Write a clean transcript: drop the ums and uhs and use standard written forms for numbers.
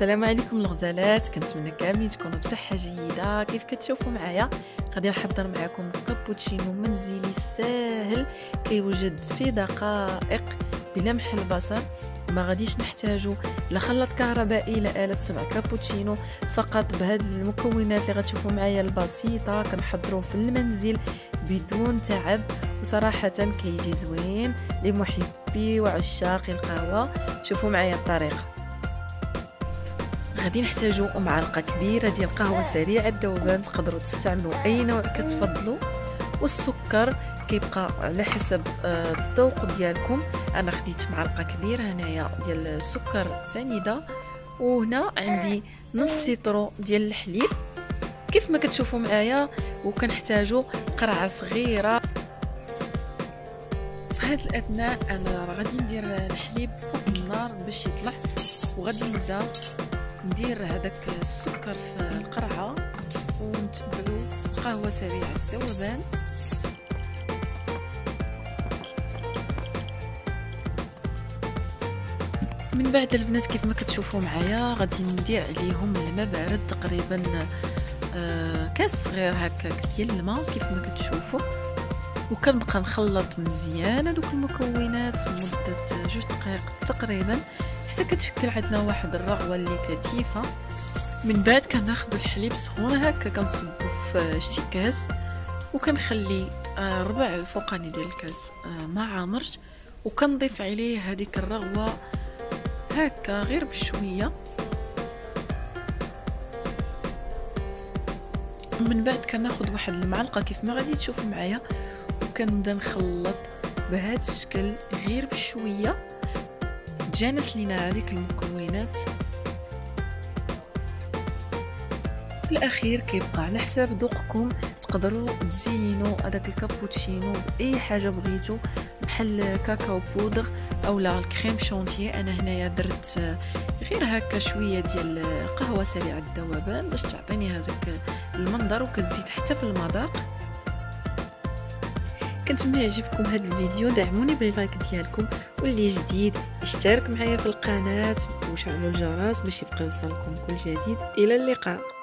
السلام عليكم الغزالات، كنتمنى كاملين تكونوا بصحه جيده. كيف كتشوفوا معايا غادي نحضر معكم كابوتشينو منزلي ساهل كيوجد في دقائق بلمح البصر. ما غاديش نحتاجو لا خلاط كهربائي لا آلة صنع كابوتشينو، فقط بهاد المكونات اللي غتشوفوا معايا البسيطه كنحضروه في المنزل بدون تعب، وصراحه كيجي زوين لمحبي وعشاق القهوه. شوفوا معايا الطريقه. غادي نحتاجو معلقه كبيره ديال قهوه سريعه الذوبان، تقدروا تستعملوا اي نوع كتفضلوا، والسكر كيبقى على حسب الذوق ديالكم. انا خديت معلقه كبيره هنايا ديال السكر سنيده، وهنا عندي نص سيطرو ديال الحليب كيف ما كتشوفوا معايا، وكنحتاجوا قرعه صغيره. في هذا الاثناء انا غادي ندير الحليب فوق النار باش يطلع، وغادي نبدا ندير هذاك السكر في القرعه ونتبعوا قهوه سريعه الذوبان. من بعد البنات كيف ما كتشوفوا معايا غادي ندير عليهم الماء بارد، تقريبا كاس صغير هكاك ديال الماء كيف ما كتشوفوا، وكنبقى نخلط مزيان هذوك المكونات مده 2 دقائق تقريبا حتى كتشكل عندنا واحد الرغوه اللي كثيفه. من بعد كناخذ الحليب سخون هكا كنصبو في شي كاس، وكنخلي ربع الفوقاني ديال الكاس ما عامرش، وكنضيف عليه هذيك الرغوه هكا غير بشويه. من بعد كناخذ واحد المعلقه كيف ما غادي تشوفوا معايا، وكنبدا نخلط بهذا الشكل غير بشويه تجانس لينا هذيك المكونات. في الاخير كيبقى على حساب ذوقكم، تقدروا تزينوا هذاك الكابوتشينو باي حاجه بغيتو، بحال كاكاو بودر اولا الكريم شونتيي. انا هنايا درت غير هكا شويه ديال قهوه سريعه الذوبان باش تعطيني هذاك المنظر، وكتزيد حتى في المذاق. كنتمنى يعجبكم هذا الفيديو، دعموني باللايك ديالكم، واللي جديد اشترك معايا في القناه وشعلوا الجرس باش يبقى يوصلكم كل جديد. الى اللقاء.